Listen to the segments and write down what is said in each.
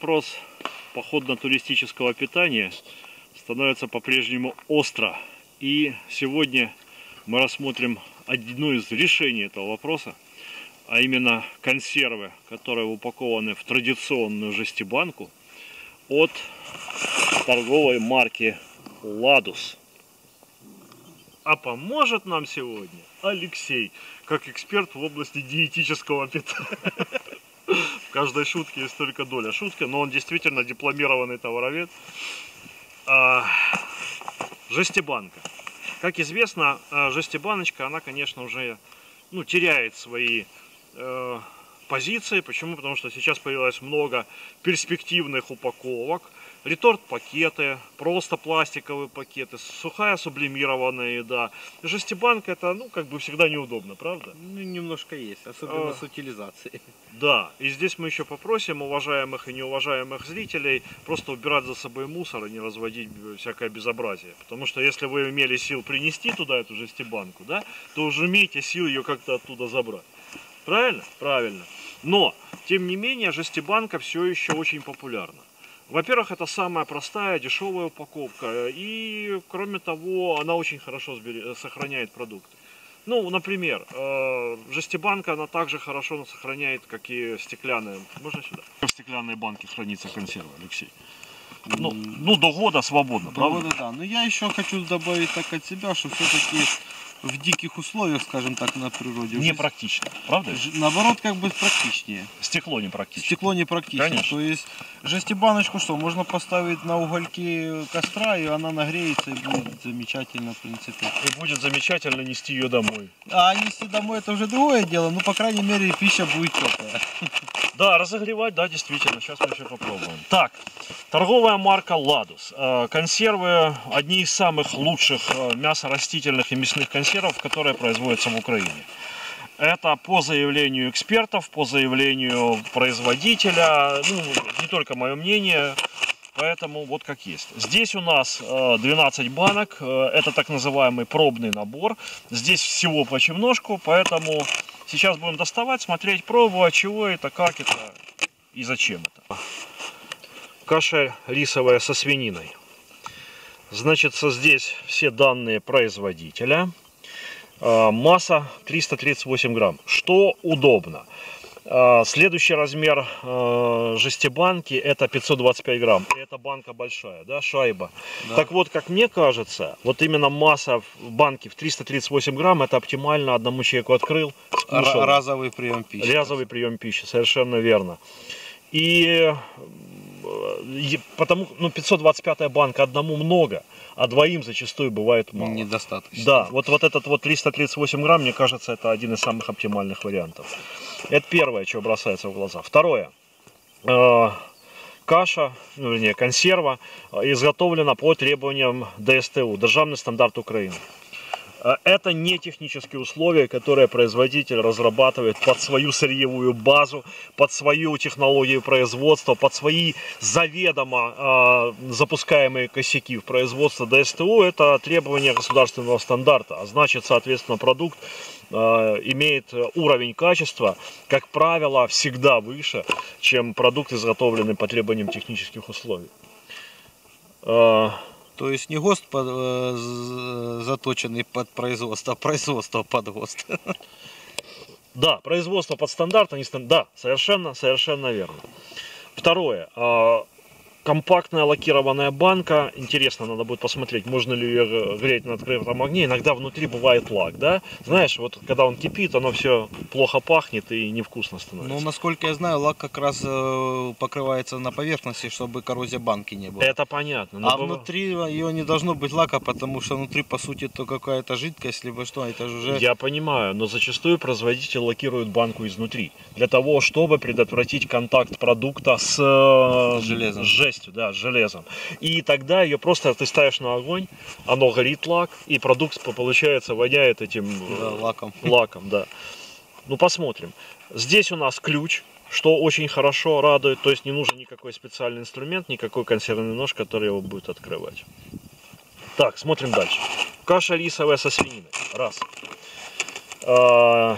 вопрос походно-туристического питания становится по-прежнему остро. И сегодня мы рассмотрим одно из решений этого вопроса, а именно консервы, которые упакованы в традиционную жестибанку от торговой марки Ladus. А поможет нам сегодня Алексей, как эксперт в области диетического питания. В каждой шутке есть только доля шутки, но он действительно дипломированный товаровед. Жестибанка. Как известно, жестибаночка, она, конечно, уже теряет свои позиции. Почему? Потому что сейчас появилось много перспективных упаковок. Реторт-пакеты, просто пластиковые пакеты, сухая сублимированная еда. Жестибанка это, как бы всегда неудобно, правда? Немножко есть, особенно с утилизацией. Да, и здесь мы еще попросим уважаемых и неуважаемых зрителей просто убирать за собой мусор и не разводить всякое безобразие. Потому что если вы имели сил принести туда эту жестибанку, да, то уже имеете сил ее как-то оттуда забрать. Правильно? Правильно. Но, тем не менее, жестибанка все еще очень популярна. Во-первых, это самая простая, дешевая упаковка, и, кроме того, она очень хорошо сохраняет продукты. Например, жестибанка, она также хорошо сохраняет, как и стеклянная. Можно сюда? В стеклянной банке хранится консерва, Алексей. До года свободно, правда? До года, да. Но я еще хочу добавить так от себя, что все-таки в диких условиях, скажем так, на природе. Не практично, правда? Наоборот, как бы практичнее. Стекло не практично. Стекло не практично. Конечно. То есть жестибаночку что, можно поставить на угольки костра, и она нагреется, и будет замечательно, в принципе. И будет замечательно нести ее домой. А нести домой это уже другое дело, по крайней мере, пища будет теплая. Да, разогревать, да, действительно. Сейчас мы еще попробуем. Так, торговая марка Ladus. Консервы одни из самых лучших мясорастительных и мясных консервов, которые производятся в Украине. Это по заявлению экспертов, по заявлению производителя, не только мое мнение, поэтому вот как есть. Здесь у нас 12 банок, это так называемый пробный набор. Здесь всего понемножку, поэтому сейчас будем доставать, смотреть, пробовать, чего это, как это и зачем это. Каша рисовая со свининой. Значит, здесь все данные производителя. Масса 338 грамм. Что удобно. Следующий размер жестибанки это 525 грамм. И эта банка большая, да, шайба. Да. Так вот, как мне кажется, вот именно масса в банке в 338 грамм это оптимально. Одному человеку открыл, скушал. Разовый прием пищи. Разовый прием пищи, совершенно верно. И потому 525 банка одному много, а двоим зачастую бывает мало. Недостаточно. Да, вот этот 338 грамм, мне кажется, это один из самых оптимальных вариантов. Это первое, что бросается в глаза. Второе. Каша, консерва, изготовлена по требованиям ДСТУ, Державный стандарт Украины. Это не технические условия, которые производитель разрабатывает под свою сырьевую базу, под свою технологию производства, под свои заведомо запускаемые косяки в производство ДСТУ. Это требования государственного стандарта, а значит, соответственно, продукт имеет уровень качества, как правило, всегда выше, чем продукт, изготовленный по требованиям технических условий. То есть не ГОСТ заточенный под производство, а производство под ГОСТ. Да, производство под стандарт, да, совершенно верно. Второе. Компактная лакированная банка. Интересно, надо будет посмотреть, можно ли ее греть на открытом огне. Иногда внутри бывает лак, да? Знаешь, вот когда он кипит, оно все плохо пахнет и невкусно становится. Ну, насколько я знаю, лак как раз покрывается на поверхности, чтобы коррозия банки не было. Это понятно. А внутри ее не должно быть лака, потому что внутри, по сути, то какая-то жидкость, либо что, это же уже... Я понимаю, но зачастую производитель лакирует банку изнутри. Для того, чтобы предотвратить контакт продукта с железом. Да, с железом. И тогда ее просто ты ставишь на огонь, оно горит лак, и продукт, получается, воняет этим лаком, да. Посмотрим. Здесь у нас ключ, что очень хорошо радует, то есть не нужен никакой специальный инструмент, никакой консервный нож, который его будет открывать. Так, смотрим дальше. Каша рисовая со свининой. Раз.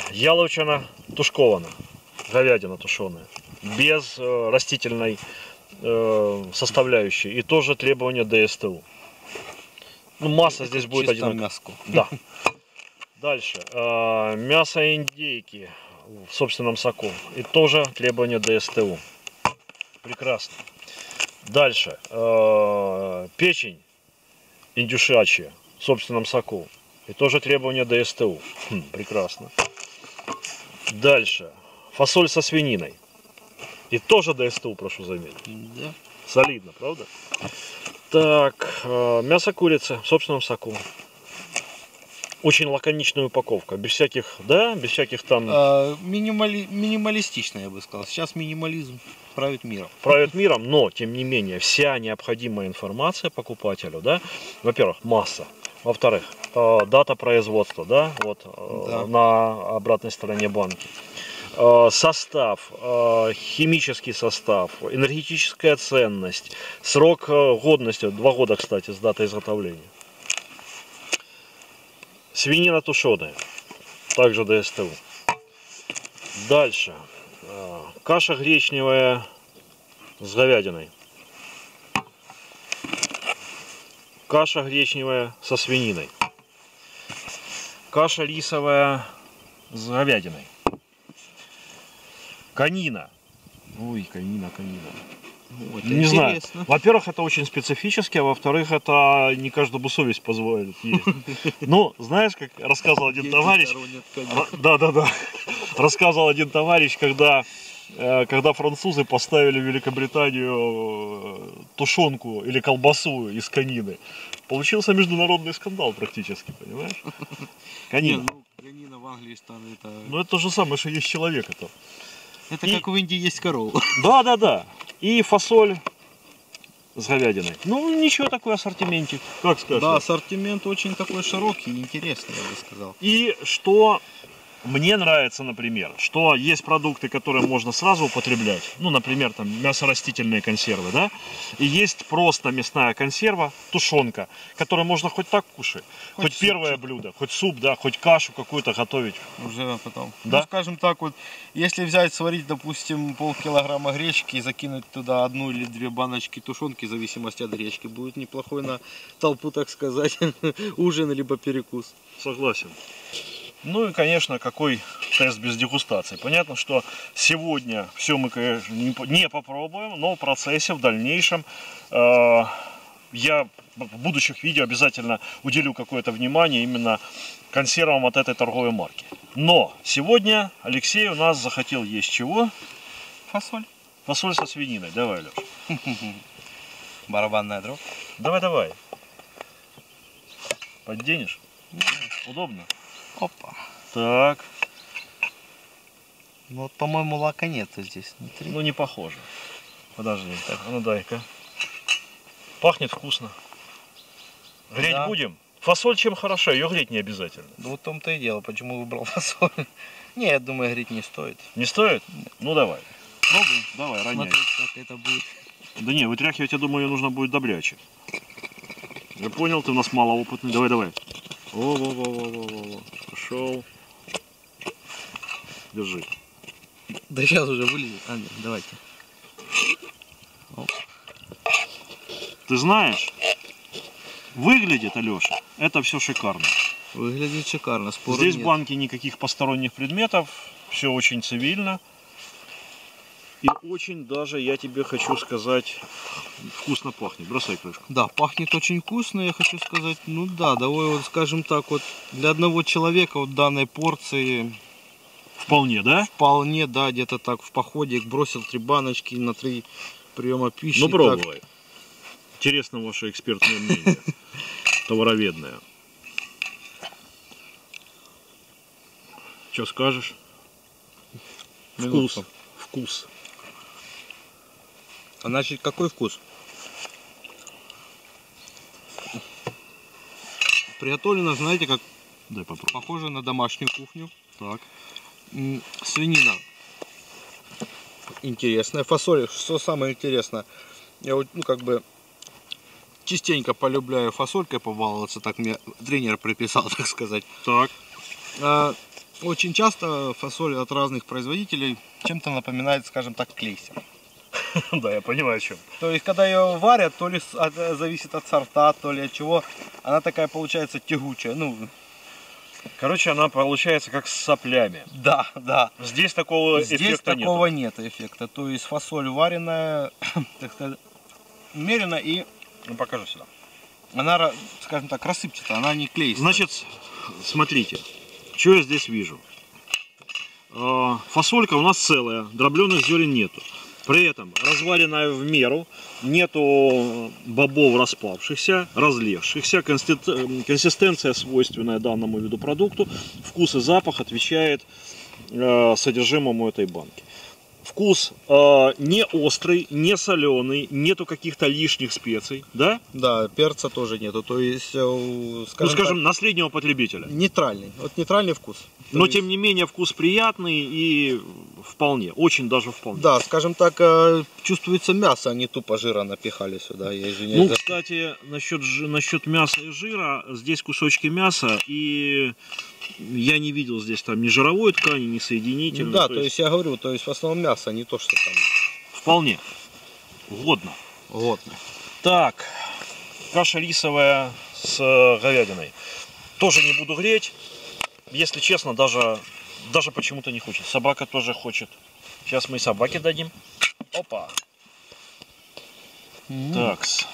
Яловичина тушкована, говядина тушеная, без растительной составляющие и тоже требования ДСТУ. Ну, масса здесь будет Чисто одинаковая. мяско. Да. Дальше. Мясо индейки в собственном соку. И тоже требования ДСТУ. Прекрасно. Дальше. Печень индюшачья в собственном соку. И тоже требования ДСТУ. Прекрасно. Дальше. Фасоль со свининой. И тоже ДСТУ, прошу заметить. Да. Солидно, правда? Так, мясо курицы в собственном соку. Очень лаконичная упаковка, без всяких, да, без всяких там... Минималистично, я бы сказал. Сейчас минимализм правит миром. Правит миром, но, тем не менее, вся необходимая информация покупателю, да, во-первых, масса, во-вторых, дата производства, да, вот Да. на обратной стороне банки. Состав, химический состав, энергетическая ценность, срок годности, 2 года, кстати, с датой изготовления. Свинина тушеная, также ДСТУ. Дальше, каша гречневая с говядиной. Каша гречневая со свининой. Каша рисовая с говядиной. Конина. Ой, конина. Вот, Не знаю. интересно. Во-первых, это очень специфически, а во-вторых, это не каждому совесть позволит есть. Ну, знаешь, как рассказывал один товарищ. Да. Рассказывал один товарищ, когда французы поставили в Великобританию тушенку или колбасу из конины. Получился международный скандал практически, понимаешь? Конина. Конина в Англии станет это... Ну, это то же самое, что есть человек. Это И- как в Индии есть корова. Да. И фасоль с говядиной. Ну, ничего, такой ассортиментик. Как скажешь? Да, ассортимент очень такой широкий и интересный, я бы сказал. И что мне нравится, например, что есть продукты, которые можно сразу употреблять. Ну, например, там мясорастительные консервы, да? И есть просто мясная консерва, тушенка, которую можно хоть так кушать. Хоть первое блюдо, хоть суп, да, хоть кашу какую-то готовить. Уже потом. Да. Ну, скажем так, вот, если взять, сварить, допустим, полкилограмма гречки и закинуть туда 1 или 2 баночки тушенки, в зависимости от гречки, будет неплохой на толпу, так сказать, ужин либо перекус. Согласен. Ну и, конечно, какой тест без дегустации. Понятно, что сегодня все мы, конечно, не попробуем, но в процессе, в дальнейшем, я в будущих видео обязательно уделю какое-то внимание именно консервам от этой торговой марки. Но сегодня Алексей у нас захотел есть чего? Фасоль. Фасоль со свининой. Давай, Леш. Барабанная дробь. Давай. Подденешь? Удобно? Опа. Так. Ну вот, по-моему, лака нету здесь внутри. Ну, не похоже. Подожди. Так, а ну дай-ка. Пахнет вкусно. Греть Да. будем? Фасоль чем хороша, ее греть не обязательно. Да вот в том-то и дело, почему выбрал фасоль. Не, я думаю, греть не стоит. Не стоит? Ну давай. Пробуй. Давай, роняй. Смотреть, как это будет. Да не, вытряхивать, я думаю, ее нужно будет добряче. Я понял, ты у нас малоопытный. Давай. Во. Пошел. Держи. Да сейчас уже вылезет. А, нет, давайте. Ты знаешь, выглядит, Алеша, это все шикарно. Выглядит шикарно, спору Здесь нет. в банке никаких посторонних предметов, все очень цивильно. И очень даже, я тебе хочу сказать, вкусно пахнет. Бросай крышку. Да, пахнет очень вкусно, я хочу сказать. Ну да, давай вот, скажем так, вот для одного человека вот данной порции Вполне, да? вполне, да, где-то так в походе бросил 3 баночки на 3 приема пищи. Ну так. пробуй. Интересно ваше экспертное мнение. Товароведное. Что скажешь? Минутку. Вкус. А значит, какой вкус? Приготовлено, знаете, как Дай попробуй. похоже на домашнюю кухню. Так. Свинина интересная. Фасоль, что самое интересное, я вот, ну, как бы частенько полюбляю фасолькой побаловаться, так мне тренер приписал, так сказать. Так. Очень часто фасоль от разных производителей чем-то напоминает, скажем так, клейстер. Да, я понимаю, о чем. То есть, когда ее варят, то ли зависит от сорта, то ли от чего, она такая получается тягучая. Ну, Короче, она получается как с соплями. да, да. Здесь такого Здесь эффекта такого нет. нет эффекта. То есть фасоль вареная, так сказать, умеренно, и Ну, покажи сюда. она, скажем так, рассыпчатая, она не клеистая. Значит, смотрите, что я здесь вижу. Фасолька у нас целая, дробленых зерен нету. При этом разваренная в меру, нету бобов распавшихся, разлезшихся, консистенция свойственная данному виду продукту, вкус и запах отвечает содержимому этой банки. Вкус не острый, не соленый, нету каких-то лишних специй, да? Да, перца тоже нету, то есть, Скажем, на среднего потребителя. нейтральный, вот нейтральный вкус. Но тем не менее вкус приятный и вполне, очень даже вполне. Да, скажем так, чувствуется мясо, а не тупо жира напихали сюда, я извиняюсь. Ну, кстати, насчет мяса и жира, здесь кусочки мяса, и я не видел здесь там ни жировой ткани, ни соединительной. Да, то есть я говорю, то есть в основном мясо, а не то, что там. Вполне. Годно. Годно. Так, каша рисовая с говядиной. Тоже не буду греть. Если честно, даже почему-то не хочет. Собака тоже хочет. Сейчас мы и собаке дадим. Опа. Такс.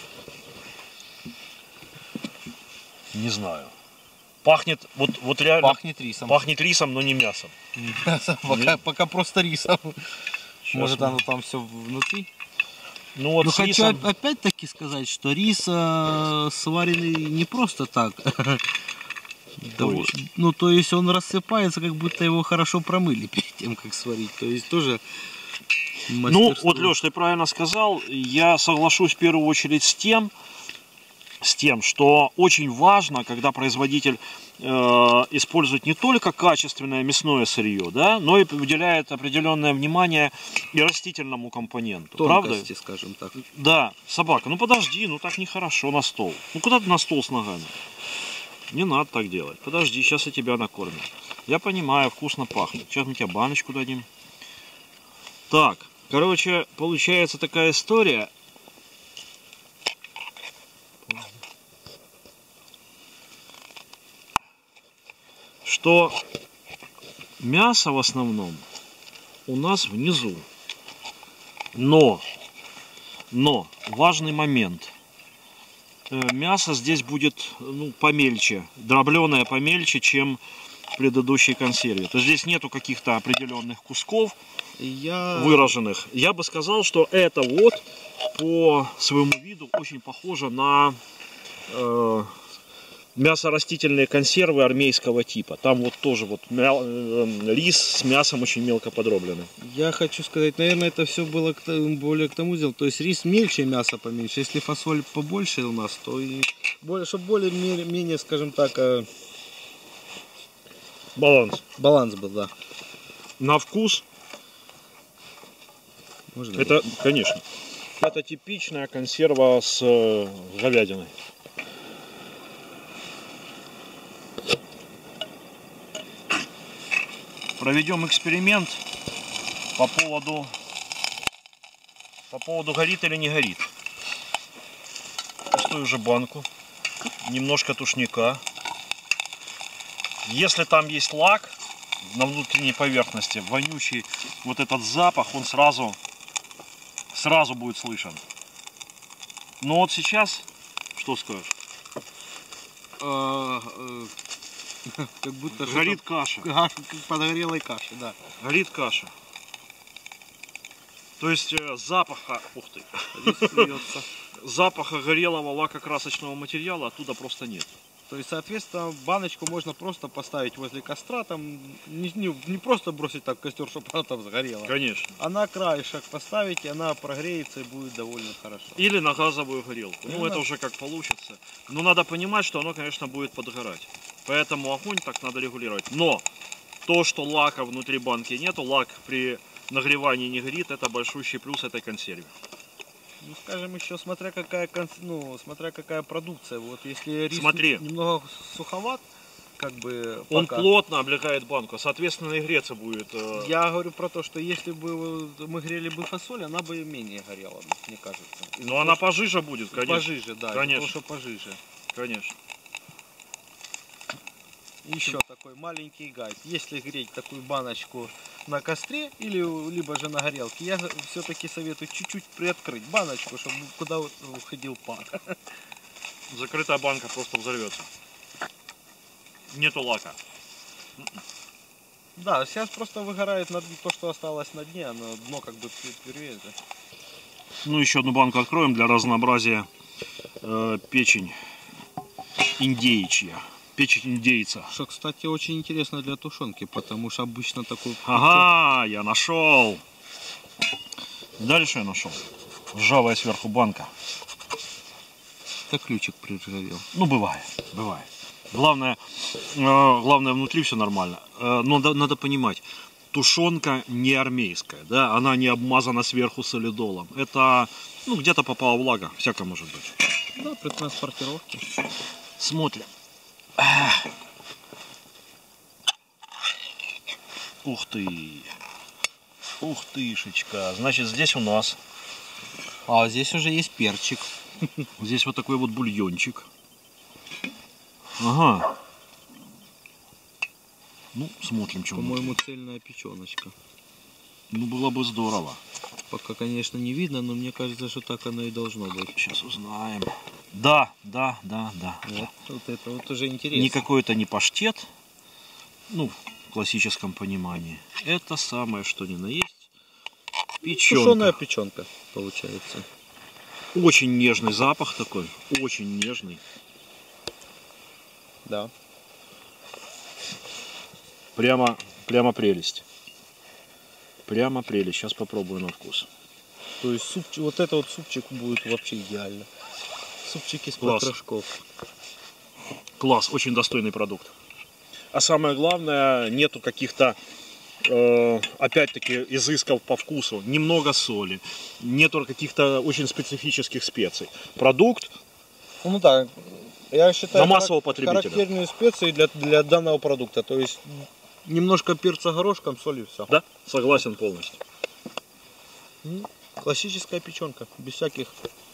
Не знаю. Пахнет, вот реально. Пахнет рисом. Пахнет рисом, но не мясом. Пока просто рисом. Может, мы- оно там все внутри. Ну вот Но с хочу рисом. опять-таки сказать, что рис сваренный не просто так. То есть? Ну, то есть он рассыпается, как будто его хорошо промыли перед тем, как сварить. То есть тоже Ну, мастерство. вот, Леш, ты правильно сказал. Я соглашусь в первую очередь с тем, что очень важно, когда производитель использует не только качественное мясное сырье, да, но и уделяет определенное внимание и растительному компоненту. Правда? Тонкости, скажем так. Да, собака, ну подожди, ну так нехорошо на стол. Ну куда ты на стол с ногами? Не надо так делать. Подожди, сейчас я тебя накормлю. Я понимаю, вкусно пахнет. Сейчас мы тебе баночку дадим. Так, короче, получается такая история. Что мясо в основном у нас внизу. Но важный момент. Мясо здесь будет помельче, дробленое помельче, чем в предыдущей консерве. То есть здесь нету каких-то определенных кусков выраженных. Я бы сказал, что это вот по своему виду очень похоже на мясо растительные консервы армейского типа. Там вот тоже вот рис с мясом очень мелко подробленный. Я хочу сказать, наверное, это все было более к тому сделано. То есть рис мельче, мясо поменьше. Если фасоль побольше у нас, то и чтобы более-менее, скажем так, Баланс. баланс был, да. На вкус Можно это, конечно, это типичная консерва с говядиной. Проведем эксперимент по поводу горит или не горит. Пустую уже банку, немножко тушника. Если там есть лак на внутренней поверхности, вонючий вот этот запах, он сразу будет слышен. Но вот сейчас, что скажешь? Как будто Горит каша. как подогрелой каши, да. Горит каша. То есть запаха, ух ты, Рис льется. запаха горелого лакокрасочного материала оттуда просто нет. То есть, соответственно, баночку можно просто поставить возле костра, там не просто бросить так в костер, чтобы она там сгорела. Конечно. А на краешек поставить, и она прогреется и будет довольно хорошо. Или на газовую горелку. Ну, Ну, это да. уже как получится. Но надо понимать, что оно, конечно, будет подгорать. Поэтому огонь так надо регулировать. Но то, что лака внутри банки нету, лак при нагревании не горит, это большущий плюс этой консерве. Ну, скажем еще, смотря какая продукция. Вот если рис Смотри. немного суховат, как бы Он пока. плотно облегает банку, соответственно и греться будет. Я говорю про то, что если бы мы грели бы фасоль, она бы менее горела, мне кажется. Но она пожиже будет, конечно. Пожиже, да, Конечно. потому что пожиже. Конечно. Еще такой маленький гайд. Если греть такую баночку на костре или либо же на горелке, я все-таки советую чуть-чуть приоткрыть баночку, чтобы куда уходил пар. Закрытая банка просто взорвется. Нету лака. Да, сейчас просто выгорает то, что осталось на дне, оно дно как бы перевернуто. Ну, еще одну банку откроем для разнообразия. Печень индейчья. Печень индейца. Что, кстати, очень интересно для тушенки, потому что обычно такой... Ага, я нашел. Дальше я нашел. Ржавая сверху банка. Так ключик приржавел. Ну, бывает, бывает. Главное внутри все нормально. Но надо понимать, тушенка не армейская, да, она не обмазана сверху солидолом. Это, ну, где-то попала влага, всякое может быть. Да, при транспортировке. Смотрим. Ух ты. Ух тышечка. Значит, здесь у нас. А здесь уже есть перчик. Здесь вот такой вот бульончик. Ага. Ну, смотрим, что По-моему, цельная печеночка. Ну, было бы здорово. Пока, конечно, не видно, но мне кажется, что так оно и должно быть. Сейчас узнаем. Да. Вот это вот уже интересно. Никакой это не паштет. Ну, в классическом понимании. Это самое, что ни на есть. Печенка. Тушеная печенка получается. Очень нежный запах такой. Очень нежный. Да. Прямо прелесть. Прямо прелесть. Сейчас попробую на вкус. То есть супчик, вот это вот супчик будет вообще идеально. Супчик из Класс. потрошков. Класс, очень достойный продукт. А самое главное, нету каких-то, опять-таки, изысков по вкусу. Немного соли. Нету каких-то очень специфических специй. Продукт Ну да, я считаю, на массового потребителя. характерные специи для данного продукта. То есть немножко перца горошком, соль и все. Да, согласен полностью. Классическая печенка, без всяких